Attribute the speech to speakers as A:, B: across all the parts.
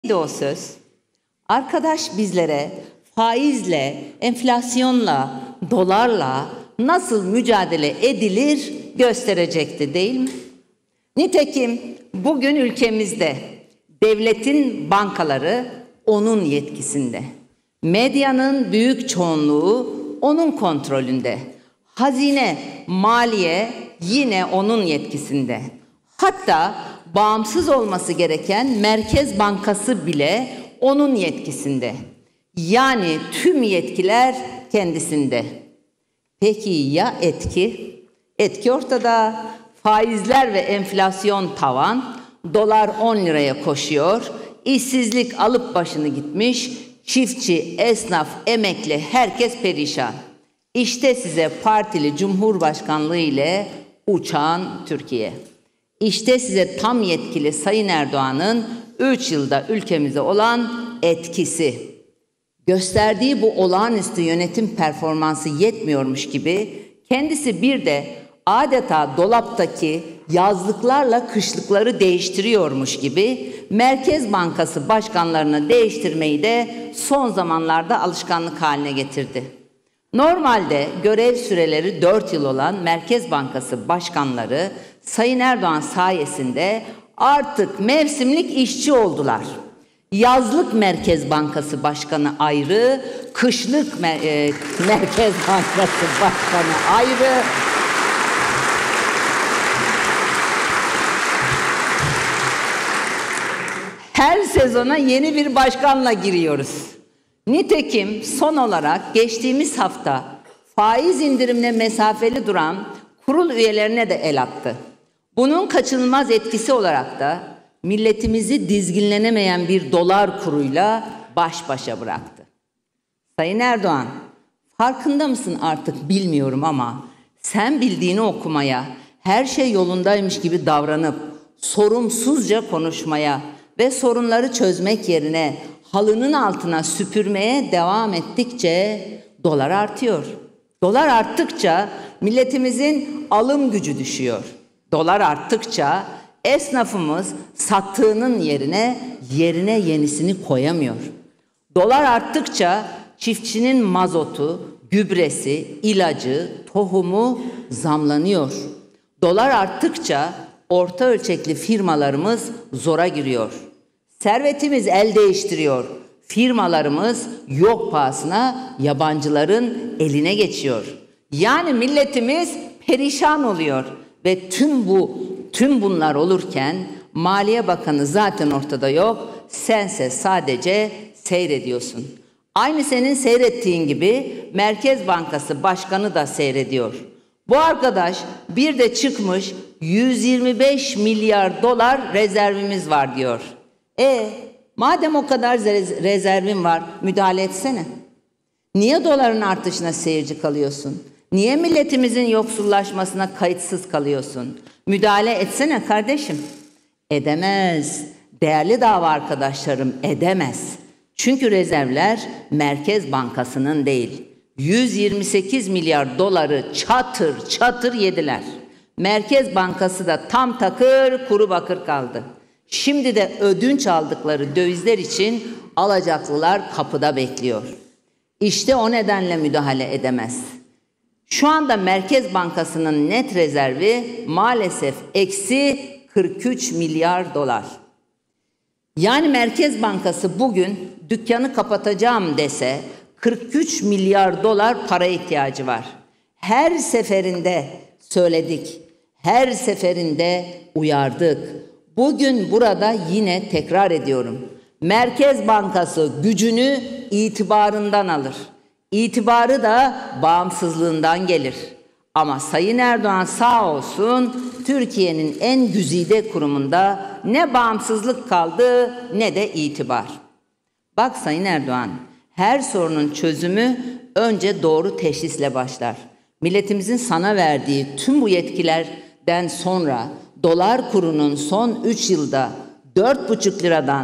A: Neydi o söz? Arkadaş bizlere faizle, enflasyonla, dolarla nasıl mücadele edilir gösterecekti, değil mi? Nitekim bugün ülkemizde devletin bankaları onun yetkisinde. Medyanın büyük çoğunluğu onun kontrolünde. Hazine, maliye yine onun yetkisinde. Hatta bağımsız olması gereken Merkez Bankası bile onun yetkisinde. Yani tüm yetkiler kendisinde. Peki ya etki? Etki ortada. Faizler ve enflasyon tavan, dolar 10 liraya koşuyor, işsizlik alıp başını gitmiş, çiftçi, esnaf, emekli herkes perişan. İşte size partili cumhurbaşkanlığı ile uçan Türkiye. İşte size tam yetkili Sayın Erdoğan'ın 3 yılda ülkemize olan etkisi. Gösterdiği bu olağanüstü yönetim performansı yetmiyormuş gibi kendisi bir de adeta dolaptaki yazlıklarla kışlıkları değiştiriyormuş gibi Merkez Bankası başkanlarını değiştirmeyi de son zamanlarda alışkanlık haline getirdi. Normalde görev süreleri 4 yıl olan Merkez Bankası başkanları Sayın Erdoğan sayesinde artık mevsimlik işçi oldular. Yazlık Merkez Bankası Başkanı ayrı, kışlık Merkez Bankası Başkanı ayrı. Her sezona yeni bir başkanla giriyoruz. Nitekim son olarak geçtiğimiz hafta faiz indirimine mesafeli duran kurul üyelerine de el attı. Bunun kaçınılmaz etkisi olarak da milletimizi dizginlenemeyen bir dolar kuruyla baş başa bıraktı. Sayın Erdoğan, farkında mısın artık bilmiyorum ama sen bildiğini okumaya, her şey yolundaymış gibi davranıp sorumsuzca konuşmaya ve sorunları çözmek yerine halının altına süpürmeye devam ettikçe dolar artıyor. Dolar arttıkça milletimizin alım gücü düşüyor. Dolar arttıkça esnafımız sattığının yerine yenisini koyamıyor. Dolar arttıkça çiftçinin mazotu, gübresi, ilacı, tohumu zamlanıyor. Dolar arttıkça orta ölçekli firmalarımız zora giriyor. Servetimiz el değiştiriyor. Firmalarımız yok pahasına yabancıların eline geçiyor. Yani milletimiz perişan oluyor ve tüm bunlar olurken Maliye Bakanı zaten ortada yok. Sense sadece seyrediyorsun. Aynı senin seyrettiğin gibi Merkez Bankası Başkanı da seyrediyor. Bu arkadaş bir de çıkmış 125 milyar dolar rezervimiz var diyor. Madem o kadar rezervin var müdahale etsene. Niye doların artışına seyirci kalıyorsun? Niye milletimizin yoksullaşmasına kayıtsız kalıyorsun? Müdahale etsene kardeşim. Edemez. Değerli dava arkadaşlarım edemez. Çünkü rezervler Merkez Bankası'nın değil. 128 milyar doları çatır çatır yediler. Merkez Bankası da tam takır kuru bakır kaldı. Şimdi de ödünç aldıkları dövizler için alacaklılar kapıda bekliyor. İşte o nedenle müdahale edemez. Şu anda Merkez Bankası'nın net rezervi maalesef eksi 43 milyar dolar. Yani Merkez Bankası bugün dükkanı kapatacağım dese 43 milyar dolar para ihtiyacı var. Her seferinde söyledik, her seferinde uyardık. Bugün burada yine tekrar ediyorum. Merkez Bankası gücünü itibarından alır. İtibarı da bağımsızlığından gelir. Ama Sayın Erdoğan sağ olsun Türkiye'nin en güzide kurumunda ne bağımsızlık kaldı ne de itibar. Bak Sayın Erdoğan, her sorunun çözümü önce doğru teşhisle başlar. Milletimizin sana verdiği tüm bu yetkilerden sonra dolar kurunun son 3 yılda 4,5 liradan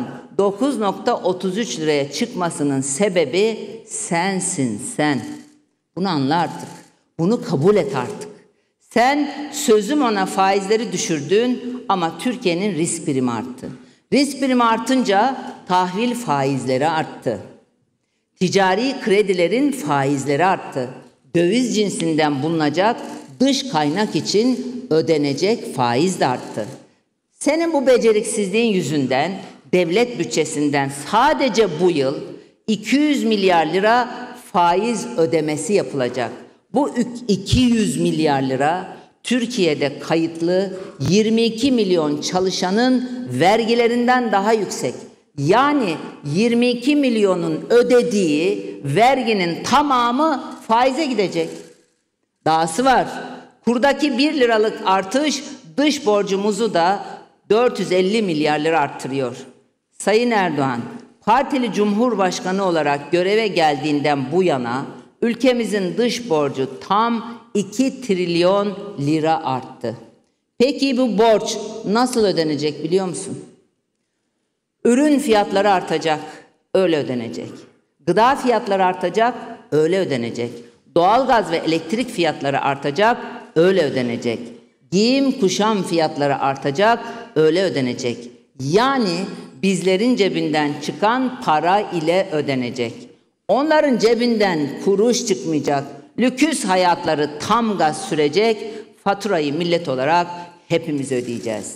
A: 9,33 liraya çıkmasının sebebi sensin sen. Bunu anla artık. Bunu kabul et artık. Sen sözüm ona faizleri düşürdün ama Türkiye'nin risk primi arttı. Risk primi artınca tahvil faizleri arttı. Ticari kredilerin faizleri arttı. Döviz cinsinden bulunacak dış kaynak için ödenecek faiz de arttı. Senin bu beceriksizliğin yüzünden devlet bütçesinden sadece bu yıl 200 milyar lira faiz ödemesi yapılacak. Bu 200 milyar lira Türkiye'de kayıtlı 22 milyon çalışanın vergilerinden daha yüksek. Yani 22 milyonun ödediği verginin tamamı faize gidecek. Dahası var. Kurdaki 1 liralık artış dış borcumuzu da 450 milyar lira arttırıyor. Sayın Erdoğan, partili Cumhurbaşkanı olarak göreve geldiğinden bu yana ülkemizin dış borcu tam 2 trilyon lira arttı. Peki bu borç nasıl ödenecek biliyor musun? Ürün fiyatları artacak, öyle ödenecek. Gıda fiyatları artacak, öyle ödenecek. Doğalgaz ve elektrik fiyatları artacak, öyle ödenecek. Giyim kuşam fiyatları artacak, öyle ödenecek. Yani bizlerin cebinden çıkan para ile ödenecek. Onların cebinden kuruş çıkmayacak. Lüküs hayatları tam gaz sürecek. Faturayı millet olarak hepimiz ödeyeceğiz.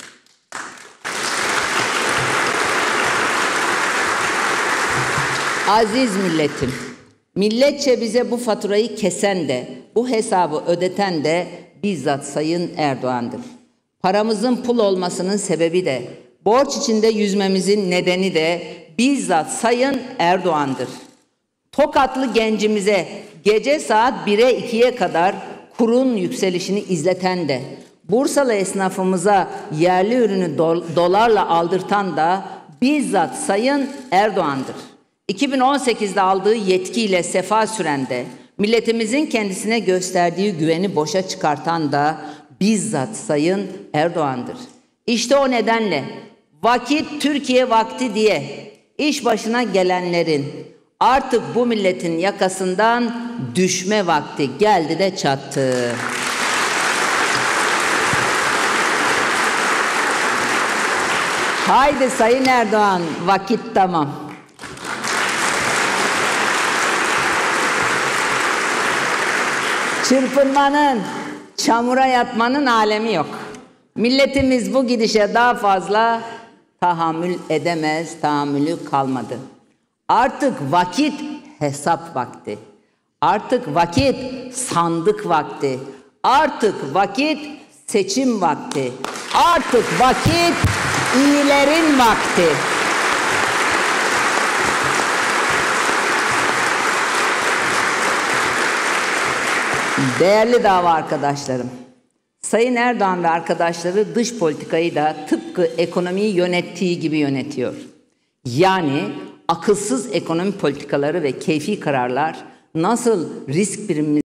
A: Aziz milletim, milletçe bize bu faturayı kesen de, bu hesabı ödeten de bizzat Sayın Erdoğan'dır. Paramızın pul olmasının sebebi de, borç içinde yüzmemizin nedeni de bizzat Sayın Erdoğan'dır. Tokatlı gencimize gece saat 1'e 2'ye kadar kurun yükselişini izleten de, Bursalı esnafımıza yerli ürünü dolarla aldırtan da bizzat Sayın Erdoğan'dır. 2018'de aldığı yetkiyle sefa süren de, milletimizin kendisine gösterdiği güveni boşa çıkartan da bizzat Sayın Erdoğan'dır. İşte o nedenle vakit Türkiye vakti diye iş başına gelenlerin artık bu milletin yakasından düşme vakti geldi de çattı. Haydi Sayın Erdoğan, vakit tamam. Çırpınmanın, çamura yatmanın alemi yok. Milletimiz bu gidişe daha fazla tahammül edemez, tahammülü kalmadı. Artık vakit hesap vakti. Artık vakit sandık vakti. Artık vakit seçim vakti. Artık vakit iyilerin vakti. Değerli dava arkadaşlarım, Sayın Erdoğan ve arkadaşları dış politikayı da tıpkı ekonomiyi yönettiği gibi yönetiyor. Yani akılsız ekonomi politikaları ve keyfi kararlar nasıl risk primimizi